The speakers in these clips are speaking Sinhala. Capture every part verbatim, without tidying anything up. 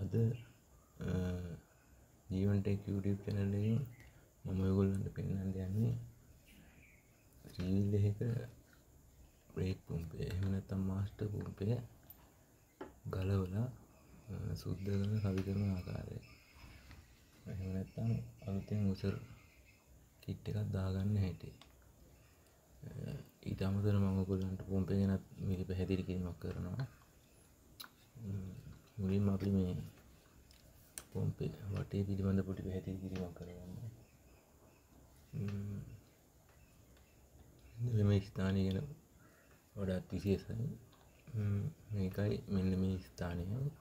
අද ජීවන් ටෙක් YouTube channel එකෙන් මම ඔයගොල්ලන්ට පෙන්වන්න යන්නේ රීල් එකක බ්‍රේක් පම්ප් එක එහෙම නැත්නම් මාස්ටර් පම්ප් එක ගලවලා සුද්ධ කරන සවි කරන ආකාරය. එහෙම නැත්නම් අලුතෙන් උසර් කිට් එකක් දාගන්න හැටි. ඊට අමතරව මම ඔයගොල්ලන්ට පම්ප් එක ගැන මේක පැහැදිලි කිරීමක් කරනවා. මුලින්ම අපි මේ පම්ප් එක වටේ පිළිබඳ පොඩි පැහැදිලි කිරීමක් කරගන්න. මේ ස්ථානය ගැන වඩාත් විශේෂයි. මේකයි මෙන්න මේ ස්ථානය.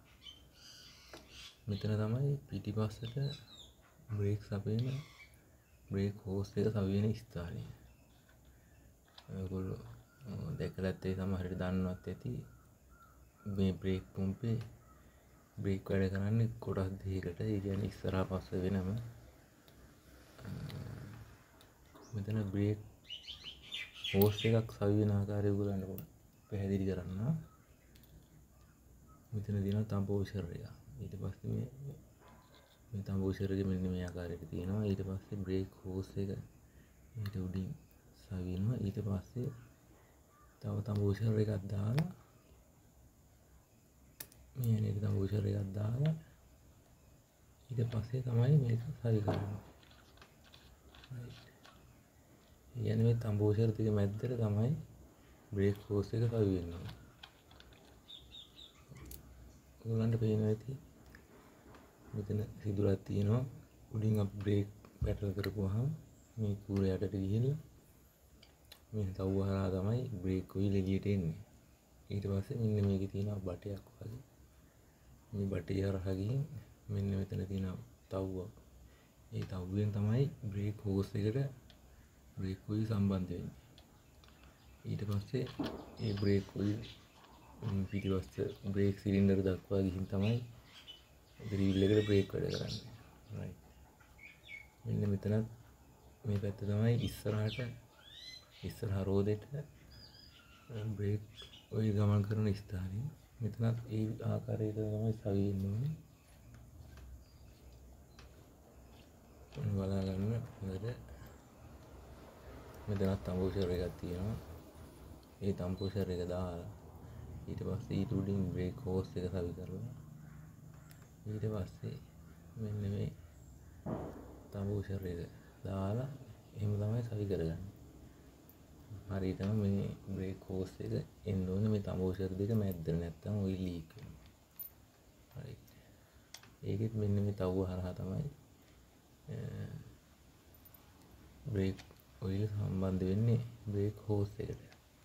මෙතන තමයි පිටිපස්සට බ්‍රේක් සපයන බ්‍රේක් හෝස් එක සවි වෙන ස්ථානය. ඔයගොල්ලෝ දැකලත් ඒ සමහරට දන්නවත් ඇති මේ බ්‍රේක් පම්පේ බ්‍රේක් වැඩ කරන්නේ කොටස් දෙකකට. ඒ කියන්නේ ඉස්සරහා පස්ස වෙනම. මෙතන බ්‍රේක් හෝස් එකක් සවි වෙන ආකාරය ඔයගොල්ලන්ට පැහැදිලි කරන්න. මෙතන තියෙනවා තම්බෝෂර් එක. ඊට පස්සේ මේ මේ තම්බෝෂර් එක මෙන්න මේ ආකාරයට තියෙනවා. ඊට පස්සේ බ්‍රේක් හෝස් එක ඊට උඩින් සවි වෙනවා. ඊට පස්සේ තව තම්බෝෂර් එකක් දාලා මේ නේද තම්බෝෂර් එකක් දාලා ඊට පස්සේ තමයි මේක සවි කරන්නේ. يعني මේ තම්බෝෂර් දෙක මැද්දට තමයි බ්‍රේක් හෝස් එක සවි වෙන්නේ. ඔයගොල්ලන්ට පේනවා ඇති මෙතන සිදුරක් තියෙනවා. උඩින් අපි බ්‍රේක් පැටල් කරපුවාම මේ කූර යටට ගිහිල්ලා මේ තව්ව හරහා තමයි බ්‍රේක් ඔයිල් එළියට එන්නේ. ඊට පස්සේ මෙන්න මේකේ තියෙනවා බටයක් වගේ. මේ බටේ හරහා ගිහින් මෙන්න මෙතන තියෙනවා තව්ව. ඒ තව්වෙන් තමයි බ්‍රේක් හෝස් එකට බ්‍රේක් ඔයිල් සම්බන්ධ වෙන්නේ. ඊට පස්සේ ඒ බ්‍රේක් ඔයිල් පිටිපස්ස බ්‍රේක් සිලින්ඩර් දක්වා ගිහින් තමයි රීල් එකට බ්‍රේක් වැඩ කරන්නේ. රයිට්. මෙන්න මෙතනත් මේ පැත්ත තමයි ඉස්සරහට ඉස්සරහා රෝදෙට බ්‍රේක් ඔයිල් ගමන් කරන ස්ථානය. මෙතනත් ඒ ආකාරයට තමයි සවි වෙන්නේ. බලා ගන්න හොඳට. මෙතනත් තම්බෝෂර් එකක් තියෙනවා. ඒ තම්බෝෂර් එක දාලා ඊට පස්සේ ඊට උඩින් බ්‍රේක් හෝස් එක සවි කරලා ඊට පස්සේ මෙන්න මේ තම්බෝෂර් එක දාලා එහෙම තමයි සවි කරගන්නේ. හරියටම මේ බ්‍රේක් හෝස් එක එන්න ඕනේ මේ තම්බෝෂර් දෙක මැද්ද, නැත්තම් ඔයිල් ලීක් වෙනවා. හරි. ඒකෙත් මෙන්න මේ තව්ව හරහා තමයි බ්‍රේක් ඔයිල් සම්බන්ධ වෙන්නේ බ්‍රේක් හෝස් එකට.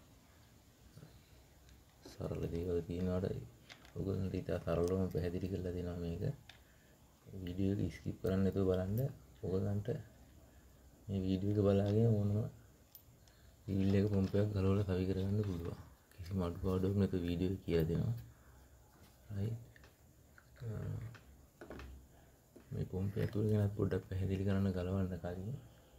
සරල දේවල් තියෙනවාට ඔයගොල්ලන්ට ඉතා සරලවම පැහැදිලි කරලා දෙනවා මේක. වීඩියෝ එක ස්කිප් කරන්න නැතුව බලන්න. ඔයගොල්ලන්ට මේ වීඩියෝ එක බලාගෙන ඕනම රීල් එක පම්ප් එකක් ගලවලා සවි කරගන්න පුළුවන්. කිසිම අඩුපාඩුවක් නැතුව වීඩියෝ එක කියලා දෙනවා. right. මේ පම්ප් එක ඇතුළේ ගැන පොඩ්ඩක් පැහැදිලි කරන්න ගලවන්න කලින්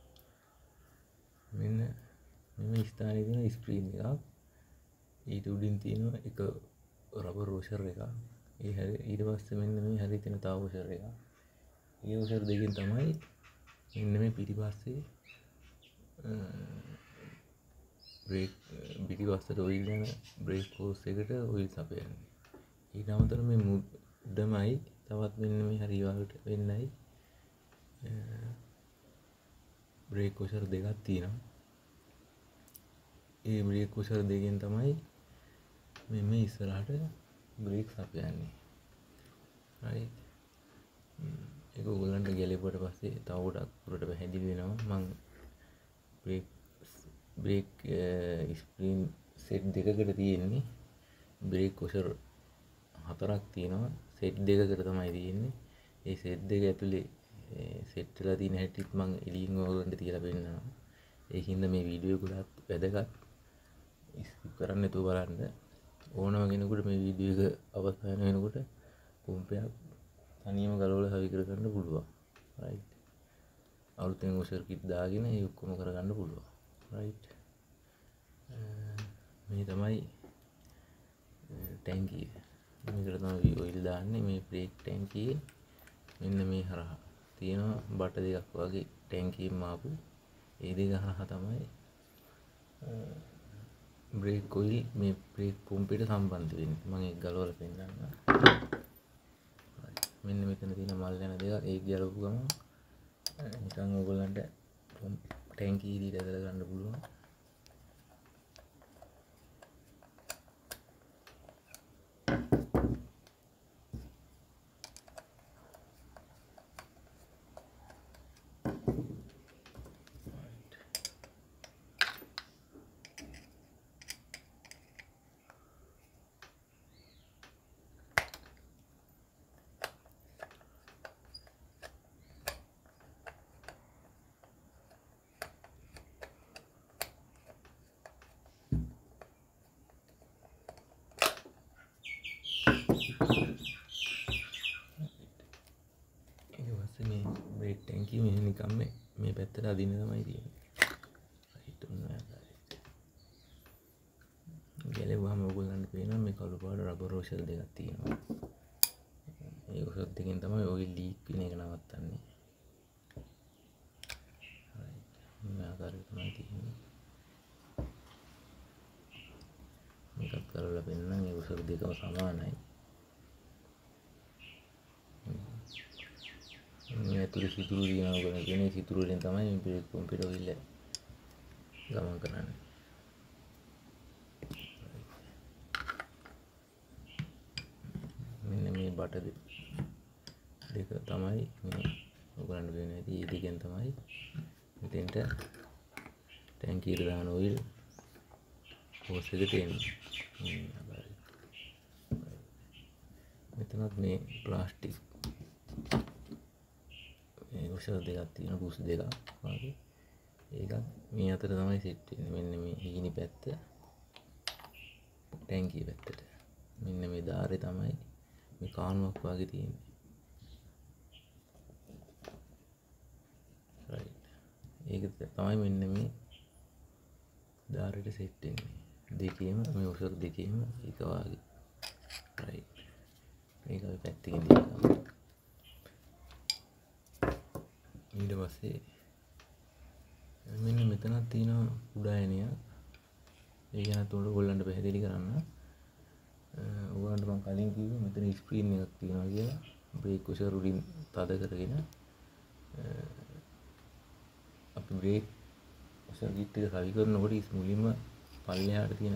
මෙන්න මේ ස්ථානයේ තියෙන ස්ක්‍රීන් එකක්. ඊට උඩින් තියෙනවා එක රබර් වොෂර් එකක්. ඒ හැරි ඊට පස්සේ මෙන්න මේ හැරි තියෙන තව වොෂර් එකක්. මේ වොෂර් දෙකෙන් තමයි මෙන්න මේ පිටිපස්සේ බ්‍රේක් පිටිපස්සට ඔයිල් යන බ්‍රේක් හෝස් එකට ඔයිල් සපයන්නේ. ඊට අමතරව මේ මුඩමයි තවත් මෙන්න මේ හරි වලට වෙන්නයි බ්‍රේක් වොෂර් දෙකක් තියෙනවා. ඒ බ්‍රේක් වොෂර් දෙකෙන් තමයි මේ මේ ඉස්සරහට බ්‍රේක් සපයන්නේ. right. ඒක ඔයගොල්ලන්ට ගැලෙපුවට පස්සේ තව ගොඩක් පුරට පැහැදිලි වෙනවා. මම බ්‍රේක් බ්‍රේක් ස්ක්‍රීන් සෙට් දෙකකට තියෙන්නේ බ්‍රේක් වොෂර් හතරක් තියෙනවා. සෙට් දෙකකට තමයි තියෙන්නේ. ඒ සෙට් දෙක ඇතුලේ සෙට් වෙලා තියෙන හැටිත් මම එළියෙන් ඔයගොල්ලන්ට තියලා පෙන්නනවා. ඒකින්ද මේ වීඩියෝ එක ගොඩක් වැදගත්. ස්කිප් කරන්න නැතුව බලන්න. ඕනම කෙනෙකුට මේ වීඩියෝ එක අවසන් වෙනකොට පම්ප් එකක් තනියම ගලවලා සවි කර ගන්න පුළුවන්. right. අලුතෙන් වොෂර් කිට් දාගෙන ඒ ඔක්කොම කරගන්න පුළුවන්. right. මේ තමයි ටැංකිය. මේකට තමයි ඔයිල් දාන්නේ. මේ බ්‍රේක් ටැංකියේ මෙන්න මේ හරහා තියෙනවා බට දෙකක් වගේ ටැංකියෙන් ආපු ඒ දෙක හරහා තමයි බ්‍රේක් ඔයිල් මේ බ්‍රේක් පොම්පෙට සම්බන්ධ වෙන්නේ. මම ඒක ගලවලා පෙන්නන්නම්. මෙන්න මෙතන තියෙන මල් යන දෙක ඒක ගලවපු ගමන් නිකන් ඕගොල්ලන්ට ටැංකිය ඉදිරියට ඇදලා ගන්න පුළුවන්. මේ බ්‍රේක් ටැංකිය මෙහෙ නිකන් මේ මේ පැත්තට අදින්න තමයි තියෙන්නේ. රයිට් ඔන්න ආකාරයට. ගැලෙවුවම ඔයගොල්ලන්ට පේනවා මේ කළු පාට රබර් රෝෂල් දෙකක් තියෙනවා. ඒ රෝෂල් දෙකෙන් තමයි ඔයිල් ලීක් වෙන එක නවත්තන්නේ. රයිට්. මේ ආකාරයට තමයි තියෙන්නේ. මේකත් කරලා පෙන්නන්න ඒ රෝෂල් දෙකම සමානයි. මේ ඇතුලේ සිතුරු දිනනවා කියන සිතුරු වලින් තමයි මේ බ්‍රේක් පොම්පෙට ඔයිල් ගමන් කරන්නේ. මෙන්න මේ බට දෙක තමයි මේ ඔයගලන්ට වෙන්නේ. මේ දෙකෙන් තමයි මෙතෙන්ට ටැංකියට දාන ඔයිල් හෝස් එකට එන්නේ. මෙතනත් මේ ප්ලාස්ටික් රෝෂල් දෙකක් තියෙන පුස් දෙකක් වගේ. ඒක මේ අතර තමයි සෙට් වෙන්නේ. මෙන්න මේ හීනි පැත්ත ටැංකිය පැත්තට. මෙන්න මේ ධාරේ තමයි මේ කානුවක් වගේ තියෙන්නේ. රයිට්. ඒක තමයි මෙන්න මේ ධාරේට සෙට් වෙන්නේ. දෙකේම මේ රෝෂල් දෙකේම එක වගේ. රයිට්. මේක අපි පැත්තකින් තියනවා. ඊට පස්සේ මෙන්න මෙතනක් තියෙනවා උඩායනයක්. ඒ ගැන උඩ ඔයගොල්ලන්ට පැහැදිලි කරන්න. ඔයගොල්ලන්ට මම කලින් කිව්වේ මෙතන ස්ක්‍රීන් එකක් තියෙනවා කියලා. බ්‍රේක් වොෂර් උඩින් තද කරගෙන අපි බ්‍රේක් වොෂර් කිට් එක සවි කරනකොට මුලින්ම පල්ලෙහාට තියෙන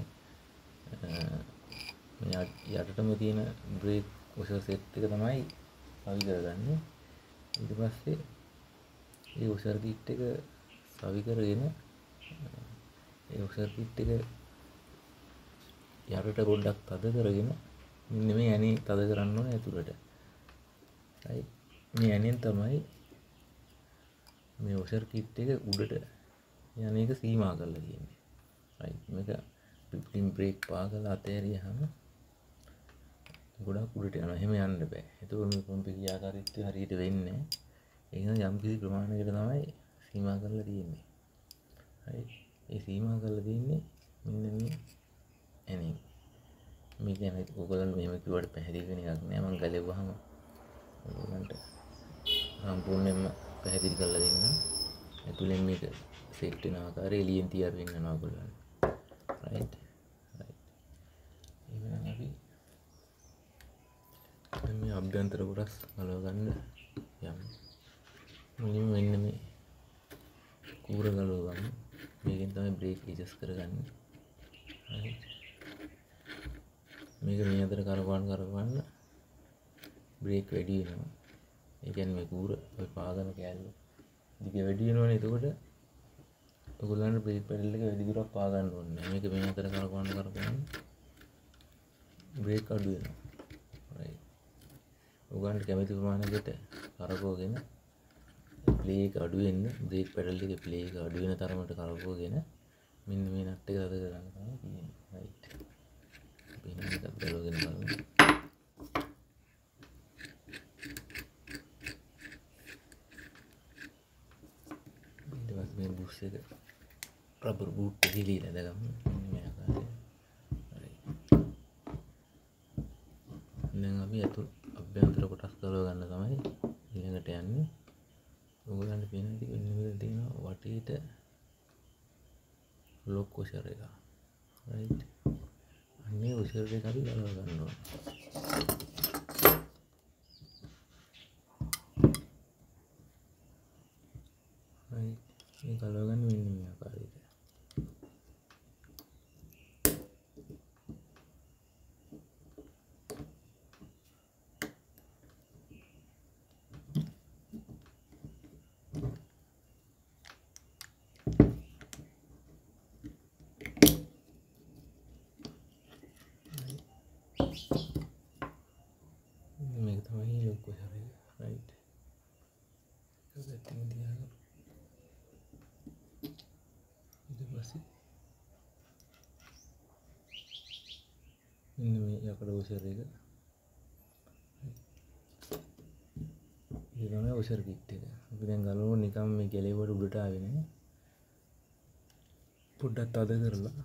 මේ යටටම තියෙන බ්‍රේක් වොෂර් සෙට් එක තමයි සවි කරගන්නේ. ඊට පස්සේ ඒ වොෂර් කිට් එක සවි කරගෙන ඒ වොෂර් කිට් එක යටට පොඩ්ඩක් තද කරගෙන මෙන්න මේ ඇනේ තද කරන්න ඕනේ ඇතුළට. හරි. මේ ඇනෙන් තමයි මේ වොෂර් කිට් එක උඩට යන එක සීමා කරලා තියෙන්නේ. හරි. මේක පිප්ලින් බ්‍රේක් පා කරලා අතෑරියහම ගොඩක් උඩට යනවා. එහෙම යන්න බෑ. ඒකෝ මේ පොම්පේ ක්‍රියාකාරීත්වය හරියට වෙන්නේ නැහැ. ඒක නම් යම් කිසි ප්‍රමාණයකට තමයි සීමා කරලා තියෙන්නේ. හරි. ඒ සීමා කරලා තියෙන්නේ මෙන්න මේ එනේ. මේ කියන්නේ ඔයගොල්ලන් මෙහෙම කිව්වට පැහැදිලි වෙන එකක් නෑ. මම ගලෙව්වහම ඔයගොල්ලන්ට සම්පූර්ණයෙන්ම පැහැදිලි කරලා දෙන්නම්. ඇතුලෙන් මේක සෙට් වෙන ආකාරය එළියෙන් තියලා වෙන්නනවා ඔයගොල්ලන්. රයිට්. රයිට්. ඊළඟ අපි මේ අභ්‍යන්තර කොටස් ගලව ගන්න යමු. මුලින්ම මෙන්න මේ කූර ගලව ගන්න. මේකෙන් තමයි බ්‍රේක් ඇඩ්ජස්ට් කරගන්නේ. හරි. මේක මේ අතර කරකවන්න කරකවන්න බ්‍රේක් වැඩි වෙනවා. ඒ කියන්නේ මේ කූර ඔය පාගන කෑල්ල දිග වැඩි වෙනවනේ. එතකොට ඔයගොල්ලන්ට බ්‍රේක් පැඩල් එක වැඩි දුරක් පා ගන්න ඕනේ. මේක මේ අතර කරකවන්න කරකවන්න බ්‍රේක් අඩු වෙනවා. රයිට්. ඔයගොල්ලන්ට කැමති ප්‍රමාණයකට කරකවගෙන ප්ලේ එක අඩු වෙන්න බ්‍රේක් පැඩල් එකේ ප්ලේ එක අඩු වෙන තරමට කරකවගෙන මෙන්න මේ නට් එක තද කරගන්න තමයි තියෙන්නේ. රයිට්. අපි මේක ගලවගෙන බලමු. ඊට පස්සේ මේ බුෂ් එක රබර් බූට් එක හිලීලා දාගමු. මේ ආකාරයට. රයිට්. අභ්‍යන්තර කොටස් ගලව ගන්න තමයි ඊළඟට යන්නේ. ඔයගොල්ලන්ට පේනවා ඉතින් මෙන්න මෙතන තියෙනවා වටේට ලොක් වොෂර් එක. රයිට්. අන්නේ වොෂර් එක අපි ගලව ගන්න ඕනේ. රයිට්. මේ ගලව ගන්න මෙන්න මේ ආකාරයට. මේක තමයි ලොක් වොෂර් එක. රයිට්. ඒක දැක්කම තියාගන්න. ඊට පස්සේ මෙන්න මේ යකඩ වොෂර් එක. ඒක තමයි වොෂර් කිට් එක. අපි දැන් ගලවමු නිකම් මේ ගැලේවට උඩට ආවේ නේ. පොඩ්ඩක් තද කරලා.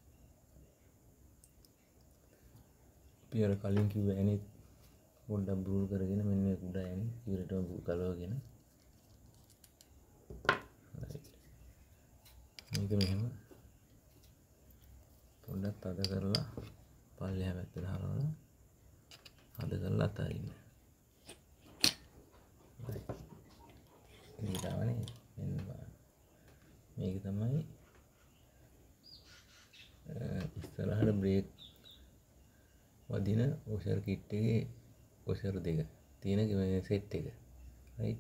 අපි අර කලින් කිව්ව ඇනේ පොඩ්ඩක් බ්‍රූල් කරගෙන මෙන්න මේ උඩ ඇනේ ඉවරටම ගලවගෙන. මේක මෙහෙම පොඩ්ඩක් තද කරලා පල්ලෙහා පැත්තට හරවලා අද කරලා අතාරින්න. මේක තමයි මෙන්න බලන්න. මේක තමයි ඉස්සරහට බ්‍රේක් වදින වොෂර් කිට් එකේ වොෂර් දෙක තියෙන සෙට් එක. රයිට්.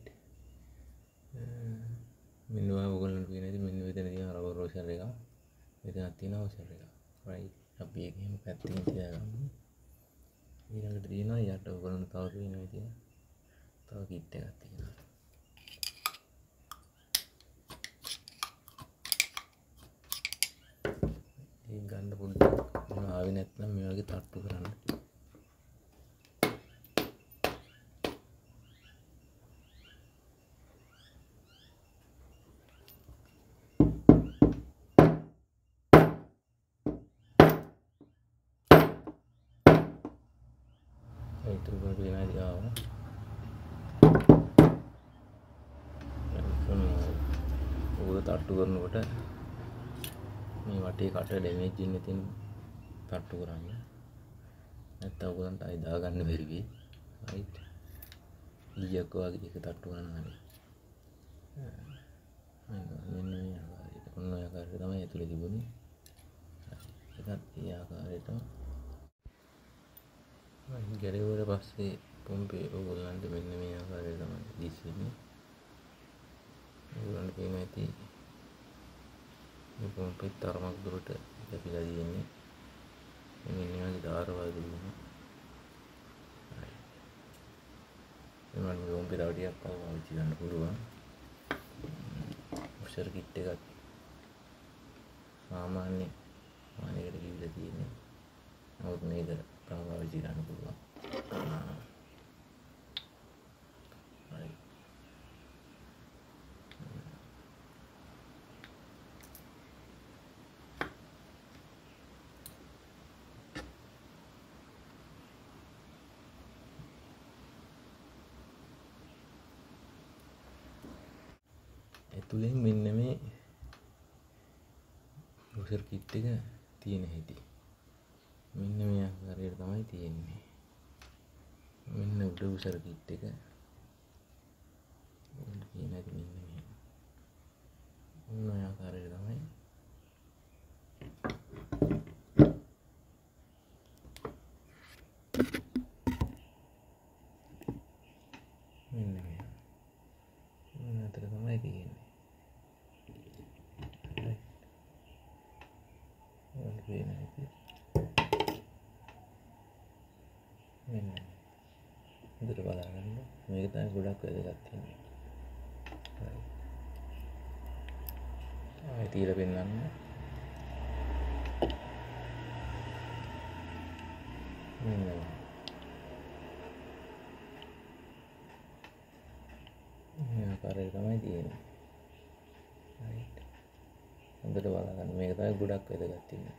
මෙන්න ඔයගොල්ලන්ට පේන ඉතින් මෙන්න මෙතන තියෙන රබර් වොෂර් එක. මෙතනක් තියෙන වොෂර් එක. රයිට්. අපි ඒක එහෙම පැත්තකින් තියාගමු. ඊළඟට තියෙනවා යට ඔයගොල්ලන්ට තව පේනවා ඉතින් තව කිට් එකක් තියෙනවා. ඒක ගන්න පොඩ්ඩක් මොන ආවේ නැත්නම් මේ වගේ තට්ටු කරන්න. itu bagian aja udah තට්ටු කරනකොට මේ වටේ කට ඩැමේජ් වෙන්න තියෙන තට්ටු කරන්න නැත්නම් උගලන්ට ආයි දාගන්න බැරි වෙයි. රයිට්. ඊයක වගේ එක තට්ටු කරන්න හරි මෙන්න මේ ආකාරයට ඔන්න ඔය ආකාරයට තමයි ඇතුලේ තිබුණේ. ඒකත් ඒ ආකාරයට ගැලෙවුවට පස්සේ පොම්පේ ඔයගොල්ලන්ට මෙන්න මේ ආකාරයට තමයි දිස්සෙන්නේ. ඔයගොල්ලන්ට පේනවා ඇති මේ පොම්පේ තරමක් දුරට කැපිලා තියෙන්නේ. මෙන්න මේ වගේ ධාර වගේ දුන්නා. හරි. එමන් මේ පොම්පේ තව ටිකක් පාවිච්චි කරන්න පුළුවන්. වොෂර් කිට් එකක් සාමාන්‍ය මානෙකට කිවිලා තියෙන්නේ. නමුත් මේක පාවිච්චි කරන්න පුළුවන්. හරි. ඇතුලෙන් මෙන්න මේ වොෂර් කිට් එක තියෙන හැටි මෙන්න මේ ආකාරයට තමයි තියෙන්නේ. මෙන්න උඩ වොෂර් කිට් එක ඔන්න කියන එක මෙන්න මේ ඔන්න ඔය ආකාරයට තමයි මෙන්න මේ මෙන්න අතර තමයි තියෙන්නේ. ඔන්න කියන එක මෙන්න හොඳට බලන්න. මේක තමයි ගොඩක් වැදගත් වෙන්නේ. හරි. ආයෙ තියලා පෙන්නන්න. මෙන්න මේ ආකාරයට තමයි තියෙන්නේ. රයිට්. හොඳට බලන්න. මේක තමයි ගොඩක් වැදගත් වෙන්නේ.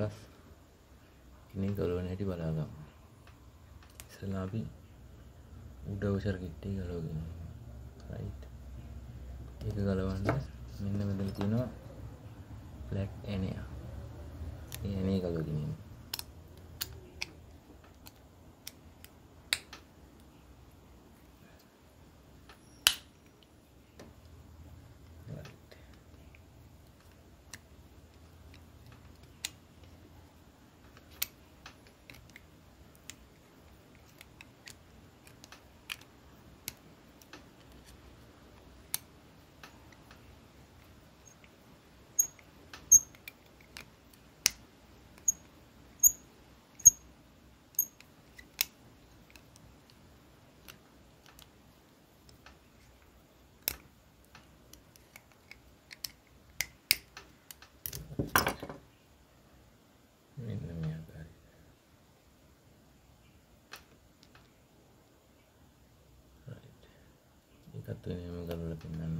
කොටස් ඉන්නේ ගලවන හැටි බලාගමු. ඉස්සෙල්ලා අපි උඩ වොෂර් කිට් එක ගලවගෙන රයිට්. ඒක ගලවන්න මෙන්න මෙතන තියෙනවා ෆ්ලැට් ඇනය. ඒ ඇනේ ගලවගෙන ඉන්න. එකත් වෙනම ගලවලා පෙන්නන්න.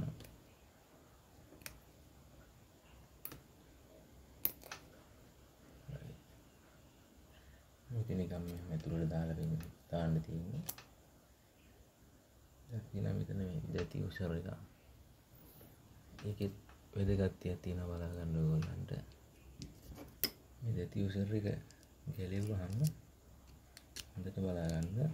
මේක නිකන් මෙහෙම ඇතුළට දාලා පෙන්න දාන්න තියෙන්නේ. දැන් මෙතන මේ දැටි උෂර එක. ඒකෙත් වැදගත්කමක් තියෙනවා බලා ගන්න ඕගොල්ලන්ට. මේ දැටි උෂර එක ගැලෙව්වහම හොඳට බලා ගන්න.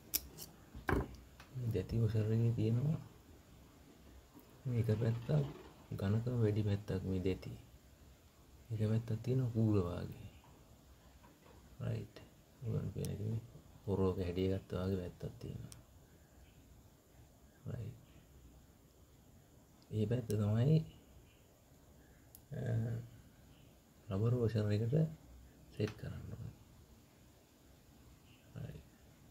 දැටි උෂර එකේ තියෙනවා මේක පැත්තක් ඝනකම වැඩි පැත්තක් මේ දැටි. එක පැත්තක් තියෙනවා කූර වාගේ. රයිට්. උගන් පේනකම පොරෝක හැඩය ගත්තා වගේ පැත්තක් තියෙනවා. රයිට්. මේ පැත්ත තමයි රබර් වොෂර් එකට සෙට් කරන්න ඕනේ. රයිට්.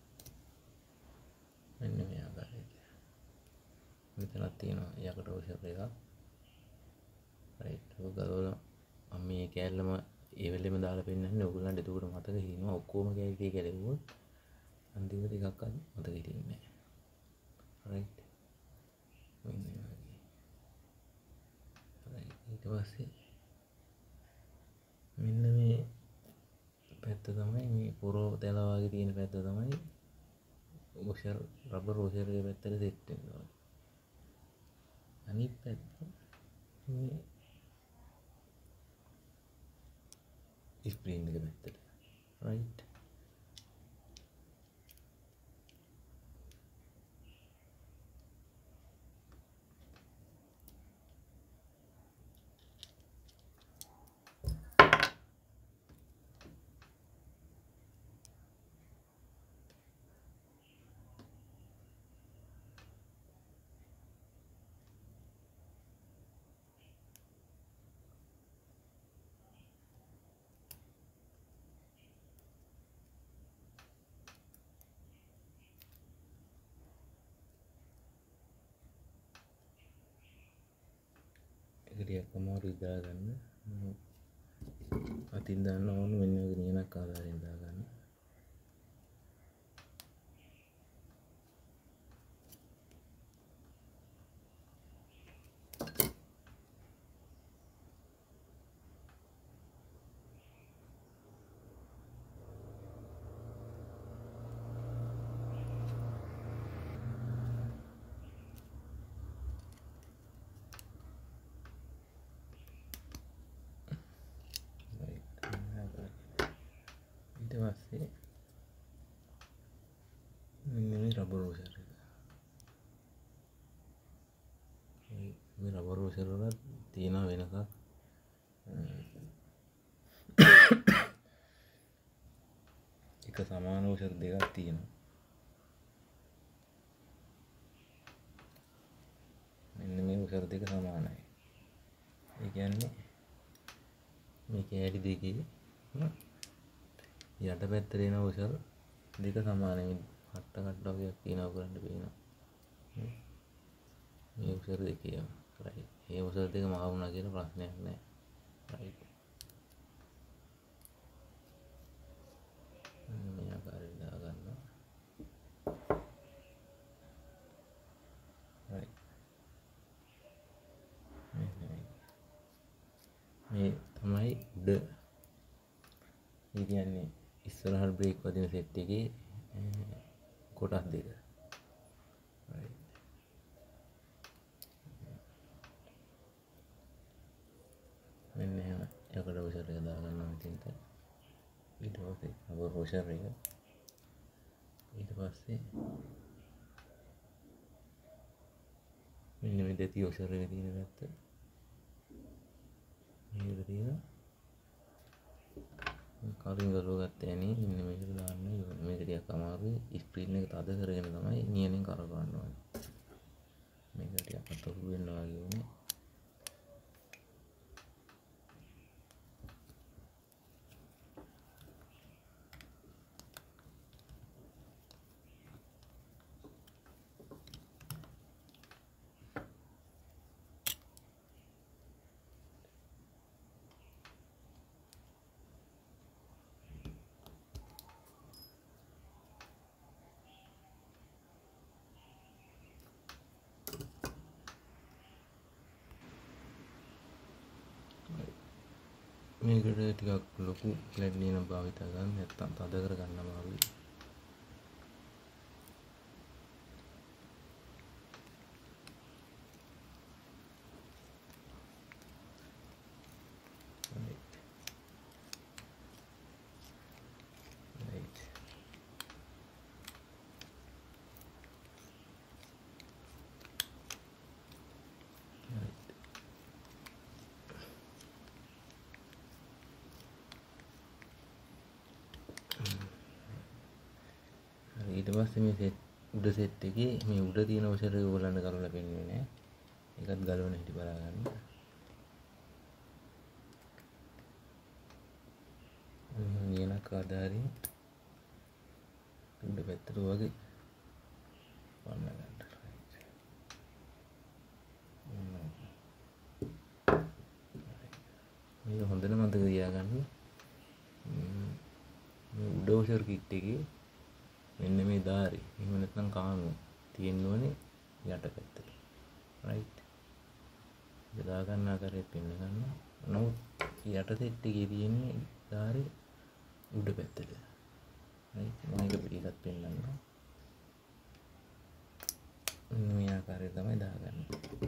මෙන්න මේ ආකාරයට. මෙතනක් තියෙනවා යකට වොෂර් එකක්. රයිට්. ඔක ගලවලා මම මේ කෑල්ලම ඒ වෙලෙම දාලා පෙන්නන්නේ ඔයගොල්ලන්ට එතකොට මතක හිටිනවා. ඔක්කොම කෑලි ගැලෙව්වොත් අන්තිමට එකක්වත් මතක හිටින්නේ නැහැ. රයිට්. මෙන්න මේ වගේ. රයිට්. ඊට පස්සේ මෙන්න මේ පැත්ත තමයි මේ පොරෝ තැල වගේ තියෙන පැත්ත තමයි වොෂර් රබර් වොෂර් එකේ පැත්තට සෙට් වෙනවා. අනිත් පැත්ත මේ ස්ප්‍රින් එක පැත්තට. රයිට්. ටිකක් අමාරුයි දාගන්න. අතින් දාන්න ඕන වෙන නියනක් ආකාරයෙන් දාගන්න. ඊට පස්සේ මෙන්න මේ රබර් වොෂර් එක. මේ රබර් වොෂර් වල තියෙන වෙනසක් එක සමාන වොෂර් දෙකක් තියෙනවා. මෙන්න මේ වොෂර් දෙක සමානයි. ඒ කියන්නේ මේ කෑලි දෙකේ යට පැත්තේ එන වොෂර් දෙක සමානයි. කට්ට කට්ට වගේක් තියෙනවා කරන්න පේනවා. මේ වොෂර් දෙකේම රයිට්. මේ වොෂර් දෙක මහ වුණා කියලා ප්‍රශ්නයක් නැහැ. රයිට්. මේ ආකාරයෙන් දාගන්නවා. රයිට්. මේ තමයි උඩ ඒ කියන්නේ ඉස්සරහට බ්‍රේක් වදින සෙට් එකේ කොටස් දෙක. right. මෙන්න එහෙම යකඩ වොෂර් එක දාගන්නවා මෙතෙන්ට. ඊට පස්සේ රබර් වොෂර් එක. ඊට පස්සේ මෙන්න මේ දෙති වොෂර් එක තියෙන පැත්ත. මේක තියෙනවා. කලින් ගලව ගත්ත ඇනේ මෙන්න මේකට දාන්න ඕනේ. මේක ටිකක් අමාරුයි. ස්ක්‍රීන් එක තද කරගෙන තමයි නියනෙන් කරකවන්න ඕනේ. මේක ටිකක් අතපොරු වෙනවා වගේ උනේ. මේකට ටිකක් ලොකු ප්ලැට් ලියන භාවිත ගන්න නැත්නම් තද කර ගන්න අමාරුයි. ඊට පස්සේ මේ සෙට් උඩ සෙට් එකේ මේ උඩ තියෙන වොෂර් එක ඔයගොල්ලන්ට ගලවලා පෙන්නුවේ නෑ. ඒකත් ගලවන හැටි බලා ගන්න. නියනක් ආධාරයෙන් උඩ පැත්තට වගේ වන්න ගන්න. මේක හොඳට මතක තියාගන්න. මේ උඩ වොෂර් කිට් එකේ මෙන්න මේ ධාරි එහෙම නැත්නම් කාණුව තියෙන්න ඕනේ යට පැත්තට. right. ඒක දා ගන්න ආකාරයට පෙන්න ගන්න. නමුත් යට සෙට් එකේ තියෙන්නේ ධාරි උඩ පැත්තට. right. මම ඒක පිළිගත් පෙන්නන්න. මේ ආකාරයට තමයි දාගන්නේ.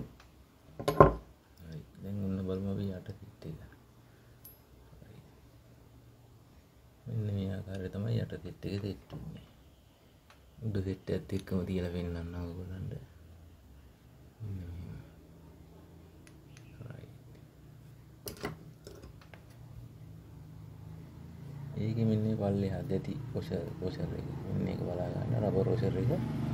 right. දැන් ඔන්න බලමු අපි යට සෙට් එක. right. මෙන්න මේ ආකාරයට තමයි යට සෙට් එක සෙට් වෙන්නේ. උඩ සෙට් එකත් එක්කම තියලා පෙන්නන්න ඕගොල්ලන්ට. right. ඒකෙ මෙන්න පල්ලෙහා දෙති වොෂර් වොෂර් එක. මෙන්න මේක බලා ගන්න රබර් වොෂර් එක.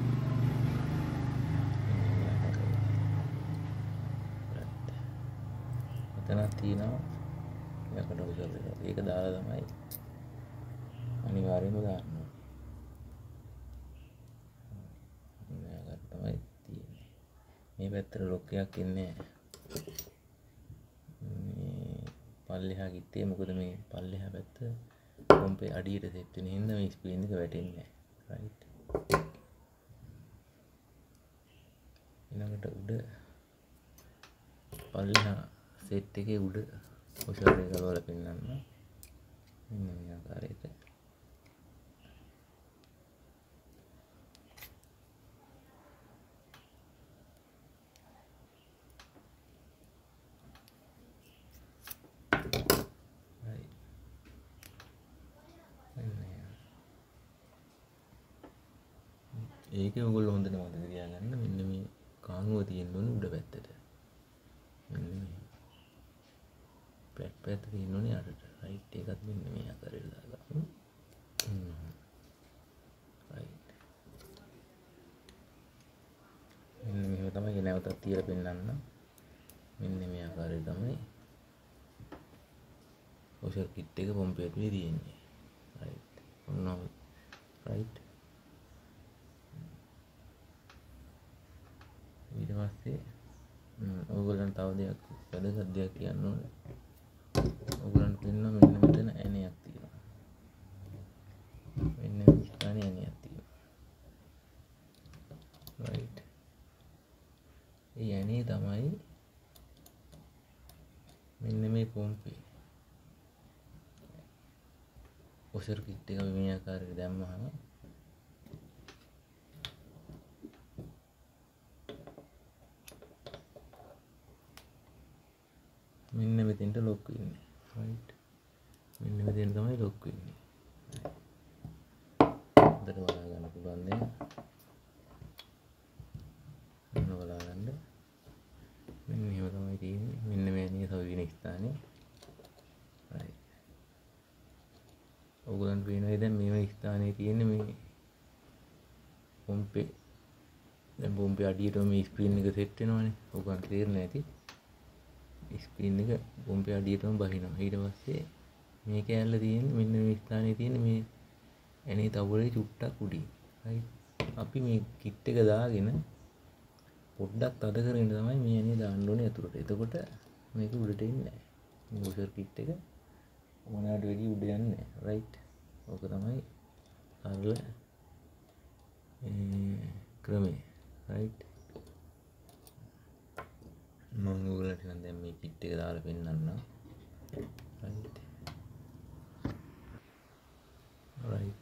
එතනක් තියෙනවා යකඩ වොෂර් එක. ඒක දාලා තමයි අනිවාර්යයෙන්ම දාන්න. මේ පැත්තට ලොක් එකක් ඉන්නේ මේ පල්ලෙහා කිත්තේ. මොකද මේ පල්ලෙහා පැත්ත කොම්පේ අඩියට සෙට් වෙන හින්දා මේ ස්ක්‍රීන් එක වැටෙන්නේ නැහැ. right. ඊළඟට උඩ පල්ලෙහා සෙට් එකේ උඩ වොෂර් එක ගලවලා පෙන්නන්න. මෙන්න මේ ආකාරයට. ඒකේ ඔයගොල්ලෝ හොඳට මතක තියාගන්න. මෙන්න මේ කාණුව තියෙන්න ඕනේ උඩ පැත්තට. මෙන්න මේ පැත් පැත්ත තියෙන්න ඕනේ අරට. රයිට්. ඒකත් මෙන්න මේ ආකාරයට දාගන්න. රයිට්. මෙන්න මේව තමයි නැවතත් තියලා පෙන්නන්න. මෙන්න මේ ආකාරයට තමයි වොෂර් කිට් එක පොම්පේ ඇතුලේ තියෙන්නේ. රයිට්. ඔන්න රයිට්. ඊට පස්සේ ඔයගොල්ලන්ට තව දෙයක් වැදගත් දෙයක් කියන්න ඕනේ. ඔයගොල්ලන්ට පෙන්න මෙන්න මෙතන ඇණයක් තියෙනවා. මෙන්න මේ ස්ථානේ ඇණයක් තියෙනවා. right. ඒ ඇණේ තමයි මෙන්න මේ පොම්පේ. ඔෂර් කිට් එක මේ ආකාරයට දැම්මහම මෙන්න මෙතෙන්ට ලොක් වෙන්නේ. රයිට්. මෙන්න මෙතෙන් තමයි ලොක් වෙන්නේ. හොඳට බලා ගන්න පුළුවන් නේ. මෙන්න බලා ගන්න. මෙන්න මේව තමයි තියෙන්නේ. මෙන්න මේ නිය තව වෙන ස්ථානේ. රයිට්. ඔයගොල්ලන්ට පේනවා දැන් මේ ස්ථානේ තියෙන්නේ මේ පොම්පේ. දැන් පොම්පේ අඩියටම මේ ස්ක්‍රීන් එක සෙට් වෙනවනේ. ඔයගොල්ලන්ට තේරෙන්නේ නැති. ස්ක්‍රීන් එක පොම්පේ අඩියටම බහිනවා. ඊට පස්සේ මේ කෑල්ල තියෙන්නේ මෙන්න මේ ස්ථානේ තියෙන්නේ මේ එනේ තවුරේ චුට්ටක් උඩින්. රයිට්. අපි මේ කිට් එක දාගෙන පොඩ්ඩක් තද කරගෙන තමයි මේ එනේ දාන්න ඕනේ අතුරට. එතකොට මේක උඩට එන්නේ නැහැ. මේ ඔෂර් කිට් එක මොනවාට වෙඩි උඩ යන්නේ නැහැ. රයිට්. ඕක තමයි සරල ක්‍රමය. රයිට්. මම ඔයගොල්ලන්ට දැන් මේ කිට් එක දාලා පෙන්නන්නම්. රයිට්. රයිට්.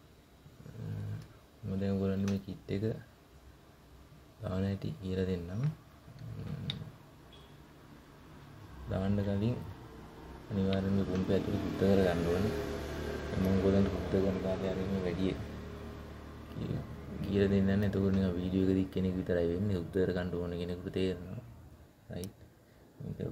මම දැන් ඔයගොල්ලන්ට මේ කිට් එක දාන හැටි කියලා දෙන්නම්. දාන්න කලින් අනිවාර්යෙන්ම මේ පොම්පේ ඇතුලේ සුද්ධ කර ගන්න ඕනේ. මම ඔයගොල්ලන්ට සුද්ධ කරන කාලේ හරියම වැඩි කියලා දෙන්නේ නැහැ. එතකොට නිකන් වීඩියෝ එක දික් කෙනෙක් විතරයි වෙන්නේ. සුද්ධ කර ගන්න ඕන කෙනෙකුට තේරෙනවා. රයිට්. මේක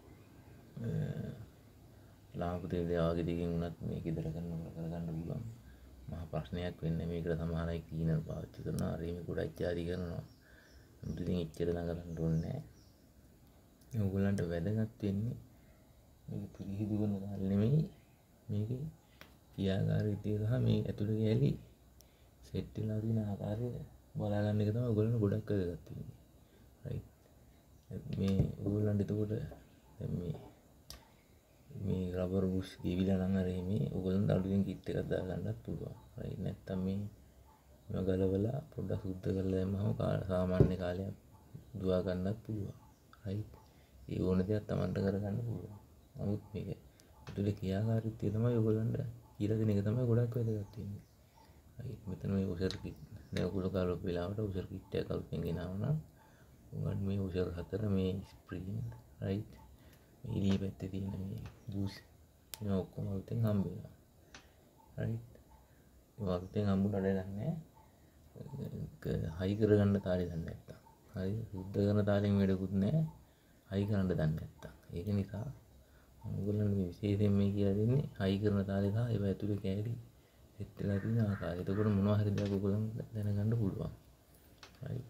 ලාභ දෙවියන් වගේ දෙකින් උනත් මේක ඉදලා කරන්න කරගන්න පුළුවන්. මහා ප්‍රශ්නයක් වෙන්නේ මේකට සමහර අය කීනර් පාවිච්චි කරනවා. හරියම ගොඩක් ජාති කරනවා. මුලින් ඉච්චර දඟලන්න ඕනේ නැහැ. ඔයගොල්ලන්ට වැදගත් වෙන්නේ මේක පිළිහිදු කරන දාල් නෙමෙයි. මේකේ ක්‍රියාකාරීත්වය සහ මේ ඇතුළේ කැලි සෙට් වෙලා තියෙන ආකාරය බලා ගන්න එක තමයි ඔයගොල්ලන්ට ගොඩක් වැදගත් වෙන්නේ. රයිට්. මේ ඔයගොල්ලන්ට එතකොට දැන් මේ මේ රබර් බුෂ් ගෙවිලා නම් අර මේ ඔයගොල්ලන්ට අලුතෙන් කිට් එකක් දාගන්නත් පුළුවන්. රයිට්. නැත්තම් මේ මේවා ගලවලා පොඩ්ඩක් සුද්ධ කරලා දැම්මම සාමාන්‍ය කාලයක් දුවා ගන්නත් පුළුවන්. රයිට්. ඒ ඕන දෙයක් Tamanට කරගන්න පුළුවන්. නමුත් මේක ඇතුලේ ක්‍රියාකාරීත්වය තමයි ඔයගොල්ලන්ට කියලා දෙන එක තමයි ගොඩක් වැදගත් වෙන්නේ. රයිට්. මෙතන මේ ඔෂර් කිට් දැන් ඔයගොල්ලෝ කාලොක් වෙලාවට ඔෂර් කිට් එක අලුතෙන් ගෙනාවා නම් උගන් මේ ඔෂර් හතර මේ ස්ප්‍රින් රයිට්. මේ ඉලි පැත්තේ තියෙන මේ බූස් මේ ඔක්කොම අලුතෙන් හම්බ වෙනවා. රයිට්. ඒ අලුතෙන් හම්බුනට නැහැ. හයි කරගන්න තාලේ දන්නේ නැත්තම්. හරි සුද්ධ කරන තාලෙන් වැඩකුත් නැහැ. හයි කරන්න දන්නේ නැත්තම්. ඒක නිසා ඔයගොල්ලන්ට මේ විශේෂයෙන් මේ කියලා දෙන්නේ හයි කරන තාලේ සහ ඒව ඇතුලේ කැලි සෙට් වෙලා තියෙන ආකාරය. එතකොට මොනවා හරි දෙයක් ඔයගොල්ලන් දැනගන්න පුළුවන්. රයිට්.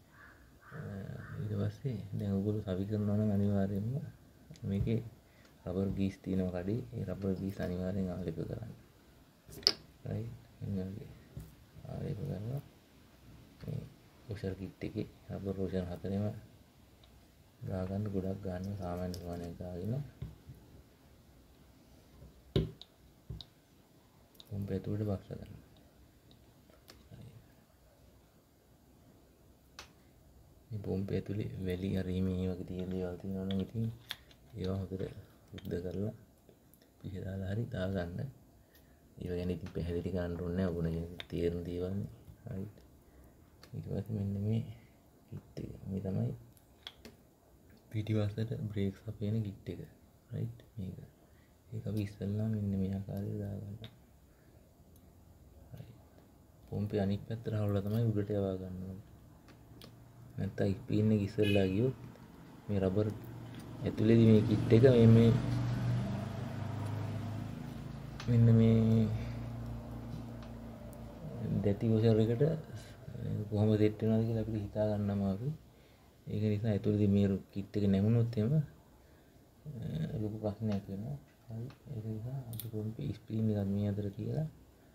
ඊට පස්සේ දැන් ඔයගොල්ලෝ සවි කරනවා නම් අනිවාර්යයෙන්ම මේකේ රබර් ගීස් තියෙනවා කඩේ. ඒ රබර් ගීස් අනිවාර්යෙන් ආලේප කරන්න. රයිට්. එන්නගේ ආලේප කරනවා. මේ ඔෂර් කිට් එකේ රබර් රෝෂන් හතරෙම ගා ගන්න ගොඩක් ගන්න සාමාන්‍ය ප්‍රමාණයක් ගාගෙන පොම්පේ ඇතුලට බක්ස ගන්න. මේ පොම්පේ ඇතුලේ වැලි හරි මේ වගේ තියෙන දේවල් තියෙනවා නම් ඉතින් ඒවා හොඳට සුද්ධ කරලා පිහදාලා හරි දා ගන්න. ඒව ගැන ඉතින් පැහැදිලි කරන්න ඕනේ නැහැ. ඔබන කෙනෙක් තේරෙන දේවල් නේ. රයිට්. ඊට පස්සේ මෙන්න මේ කිට් එක. මේ තමයි පිටිපස්සට බ්‍රේක්ස් අපේන කිට් එක. රයිට්. මේක. ඒක අපි ඉස්සෙල්ලා මෙන්න මේ ආකාරයට දාගන්න. රයිට්. පොම්පේ අනිත් පැත්තට හරවලා තමයි උඩට යවා ගන්න ඕනේ. නැත්නම් ස්පීන් එක ඉස්සෙල්ලා ගියොත් මේ රබර් ඇතුලේදී මේ කිට් එක මේ මේ මෙන්න මේ දැටි ඔෂර් එකට කොහොමද සෙට් වෙනවද කියලා අපිට හිතා ගන්න අමාරුයි. ඒක නිසා ඇතුළේදී මේ කිට් එක නැමුණොත් එම ලොකු ප්‍රශ්නයක් වෙනවා. හරි. ඒක නිසා අපි පොම්පේ ස්ප්‍රින් එකක් මේ අතර තියලා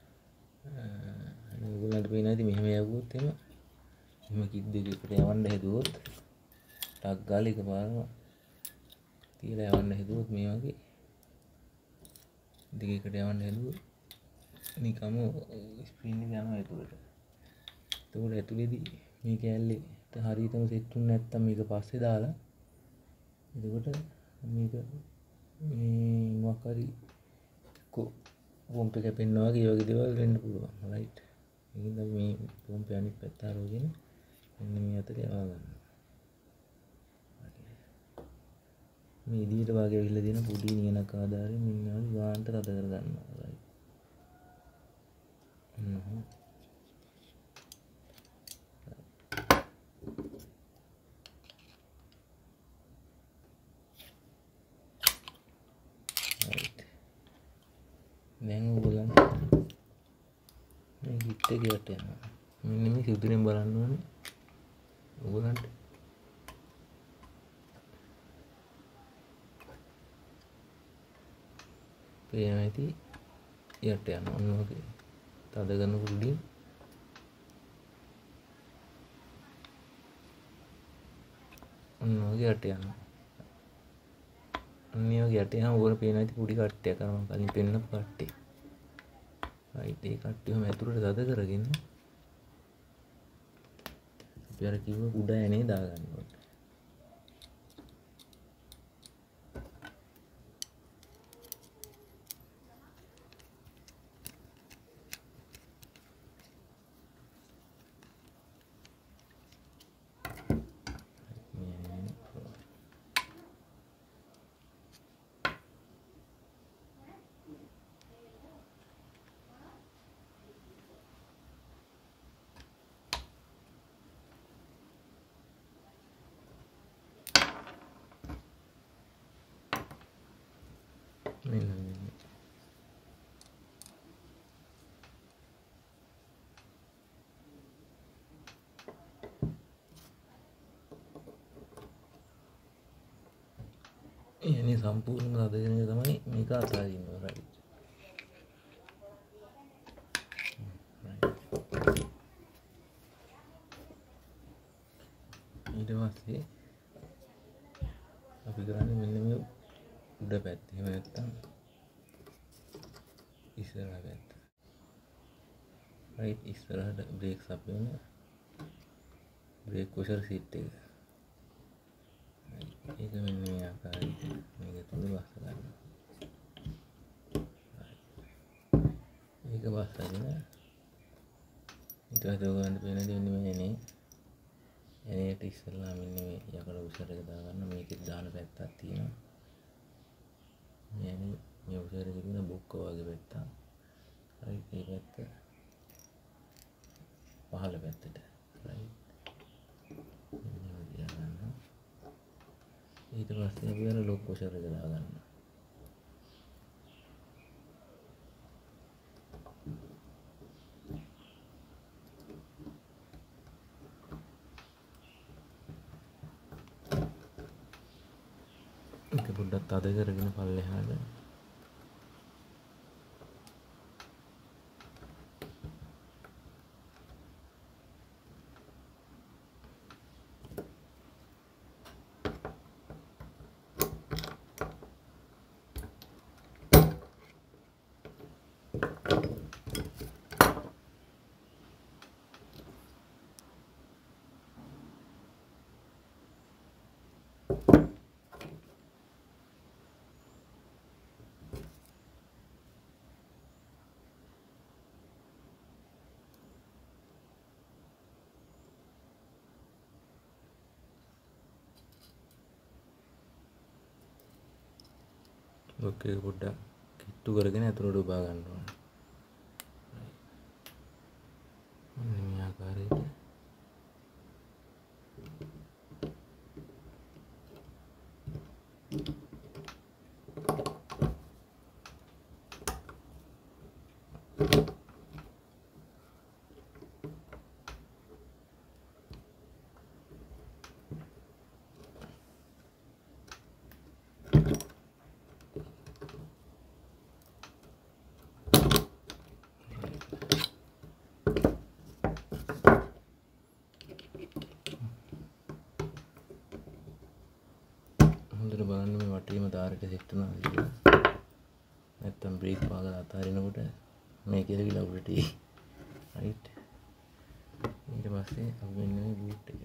අනේ ඔයගොල්ලන්ට පේනවා ඉතින් මෙහෙම යවුවොත් එම එහෙම කිට් දෙකකට යවන්න හැදුවොත් ටක් ගාලා එකපාරම තියලා යවන්න හැදුවොත් මේ වගේ දෙකකට යවන්න හැදුවොත් නිකම්ම ස්ප්‍රින් එක යනවා ඇතුළට. එතකොට ඇතුළේදී මේ කෑල්ලේ හරියටම සෙට් වුනේ නැත්තම් මේක පස්සේ දාලා එතකොට මේක මේ මොකක් හරි කො පොම්ප එක කැපෙනවා වගේ ඒ වගේ දේවල් වෙන්න පුළුවන් රයිට්. ඒකින්ද අපි මේ පොම්පේ අනිත් පැත්ත අරගෙන මෙන්න මේ අතට යවා ගන්නවා. මේ ඉදිරියට වාගේ ඇවිල්ලා තියෙන පොඩි නියනක ආධාරයෙන් මෙන්න වගේ ගානට තද කර ගන්නවා රයිට්. හ්ම්. දැන් ඔයගොල්ලන් මේ කිට් එක යට යනවා. මෙන්න මේ සිදුරෙන් බලන්න ඕනේ. ඔයගොල්ලන්ට පේනවා ඇති යට යනවා. ඔන්න ඔගේ තද කරන කුඩින් ඔන්න ඔගේ යට යනවා. අනිත් වගේ යට යනවා. ඕන පේනවා ඇති පොඩි කට්ටයක් අර මම කලින් පෙන්නපු කට්ටේ. රයිට් ඒ කට්ටියම ඇතුළට තද කරගෙන අපි අර කිව්ව කුඩ ඇනේ දාගන්න ඕනේ. මෙන්න මෙන්න එන්නේ සම්පූර්ණයෙන්ම තද කරන එක තමයි මේක අතාරින්න රයිට්. ඊට පස්සේ අපි කරන්නේ මෙන්න මේ උඩ පැත්ත. එහෙම නැත්නම් ඉස්සරහ පැත්ත. රයිට් ඉස්සරහට බ්‍රේක්ස් අපි වෙන බ්‍රේක් පුෂර් සීට් එක. ඒක මෙන්න මේ ආකාරයට මේක තුල බස්ස ගන්නවා. මේක බස්සගෙන ඊට පස්සේ ඔයගොල්ලන්ට පේන දේ මෙන්න මේ එනේ. එනේට ඉස්සරලා මෙන්න මේ යකඩ පුෂර් එක දාගන්න. මේකෙත් දාන පැත්තක් තියෙනවා. මේ මේ උසර එකේ තියෙන බොක්ක වගේ පැත්ත. රයිට් ඒ පැත්ත පහළ පැත්තට. රයිට්. ඊට පස්සේ අපි අර ලොක් පුෂර් එක දාගන්න. ඒක පොඩ්ඩක් තද කරගෙන පල්ලෙහාට ලොක් එක පොඩ්ඩක් කිට්ටු කරගෙන ඇතුළට උබා ගන්න ඕනේ. මේ ආකාරයට හොඳට බලන්න මේ වටේම තාරයට සෙට් වෙනවා කියලා. නැත්තම් බ්‍රේක් පාගල අතාරිනකොට මේ කෙලවිලා උඩට එයි. රයිට්. ඊට පස්සේ අපි මෙන්න මේ බූට් එක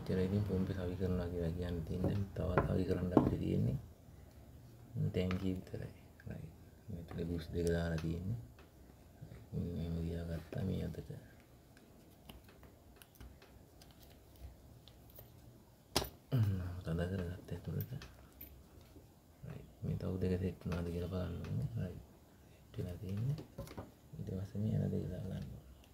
එච්චරයි ඉතින් පොම්පේ සවි කරනවා කියලා කියන්න තියෙන්නේ. තවත් සවි කරන්න අපිට තියෙන්නේ ටැංකිය විතරයි. right. මෙතන බුස් දෙක දාලා තියෙන්නේ. මෙහෙම ගියාගත්තා මේ අතට. තද කරගත්ත ඇතුළට. right. මේ තව දෙක සෙට් වුණාද කියලා බලන්න ඕනේ. right. සෙට් වෙලා තියෙන්නේ. ඊට පස්සේ මේ අර දෙක දාගන්න ඕනේ.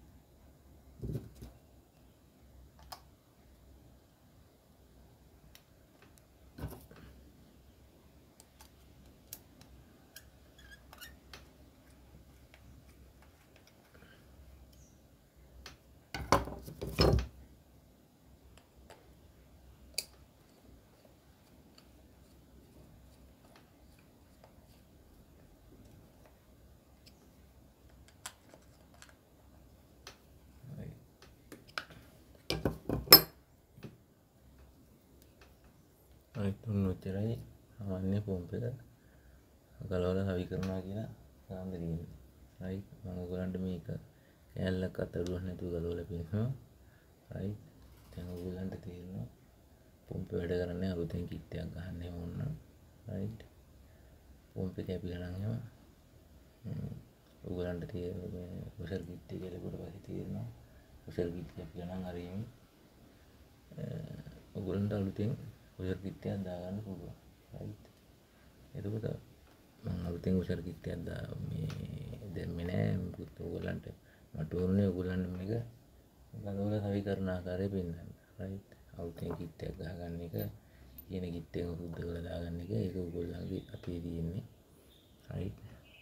ඔන්න ඔච්චරයි සාමාන්‍ය පොම්ප් එක ගලවලා සවි කරනවා කියලා කරන්න තියෙන්නේ. right. මම ඔයගලන්ට මේක කෑල්ලක් අතරුවක් නැතුව ගලවලා පෙන්නනවා. right. දැන් ඔයගලන්ට තේරෙනවා පොම්ප් එක වැඩ කරන්නේ අලුතෙන් කිට් එකක් ගන්න ඕන නම්. right. පොම්ප් එක කැපිලා නම් එහෙම ඔයගලන්ට තේරෙන්නේ ප්‍රෙෂර් කිට් එක කියලා කොට පස්සේ තේරෙනවා. ප්‍රෙෂර් කිට් කැපිලා නම් හරි එමේ ඔයගලන්ට අලුතෙන් ප්‍රෙෂර් කිට් එකක් දාගන්න පුළුවන්. right. එතකොට මම අලුතෙන් ප්‍රෙෂර් කිට් එකක් දා මේ දැම්මේ නෑ මොකද ඔයගලන්ට මට ඕනේ ඔයගලන්ට මේක ගලවලා සවි කරන ආකාරය පෙන්නන්න. right. අලුතෙන් කිට් එකක් ගහගන්න එක කියන කිට් එක සුද්ධ කරලා දාගන්න එක ඒක ඔයගලන්ගේ අතේ තියෙන්නේ. right.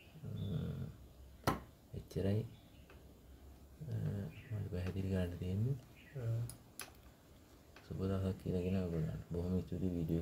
එච්චරයි මම පැහැදිලි කරන්න තියෙන්නේ. සුබ දවසක් කියලා කියන ඔයගලන්ට බොහොම ස්තුතියි වීඩියෝ